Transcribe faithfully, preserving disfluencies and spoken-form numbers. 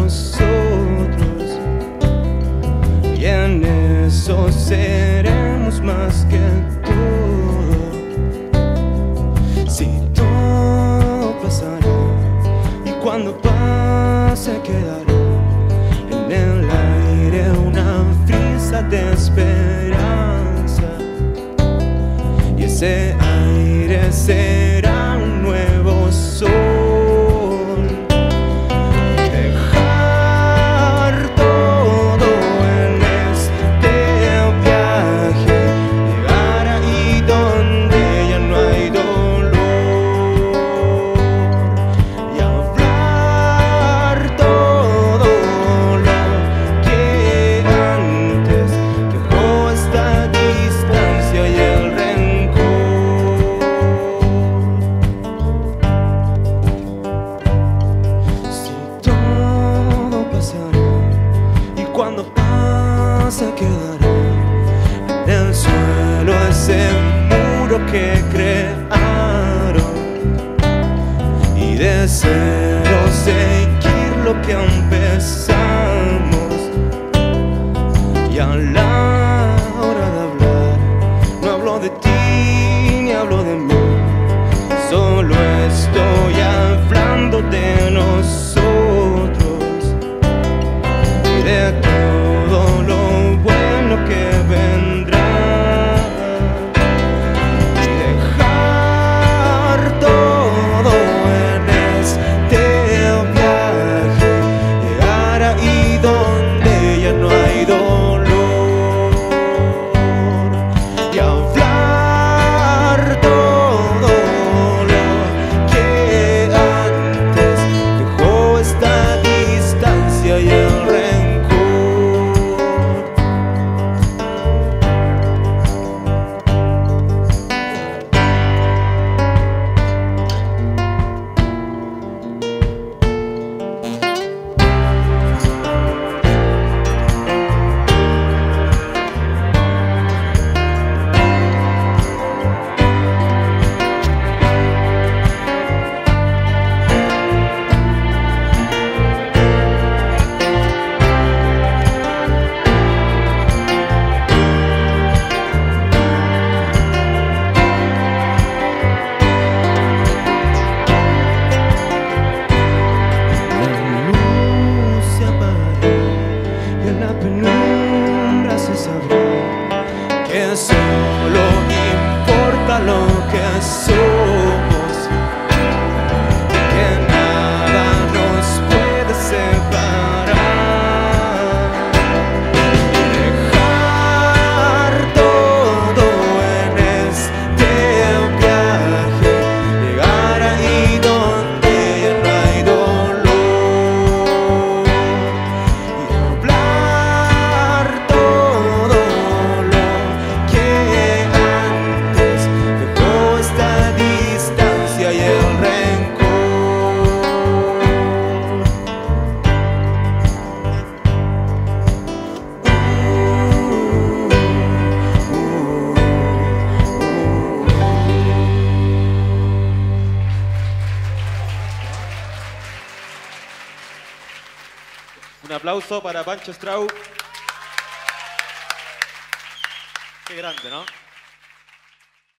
nosotros, y en eso seremos más que todo. Si todo pasará y cuando pase quedará en el aire una brisa de esperanza, y ese aire será un nuevo sol. Dejar todo en este viaje, llegar ahí donde ya no hay dolor, y hablar todo lo que antes dejó esta distancia y el rencor. Si todo pasará y cuando pase quedará en el suelo ese muro que crearon, y de cero seguir lo que empezamos. Y a la hora de hablar, no hablo de ti ni hablo de mí, solo estoy hablando de nosotros y de todo lo bueno que vendrá. Y dejar todo en este viaje, llegar ahí donde ya no hay dolor, y hablar todo lo que antes dejó esta distancia y el rencor. La luz se apagará y en la penumbra se sabrá que solo importa lo que somos, que nada nos puede separar. Dejar todo en este viaje, llegar ahí donde ya no hay dolor, y hablar todo lo que antes dejó esta distancia y el rencor. Un aplauso para Pancho Strauch. Qué grande, ¿no?